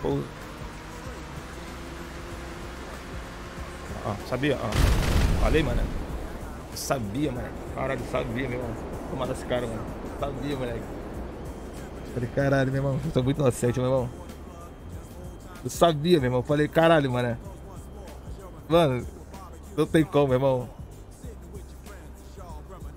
Pô. Ó, sabia? Ó. Falei, mano. Eu sabia, mano. Caralho, sabia, meu irmão. Tomar desse cara, mano. Sabia, moleque. Falei, caralho, meu irmão. Eu tô muito inocente, meu irmão. Eu sabia, meu irmão. Falei, caralho, mano. Mano, não tem como, meu irmão.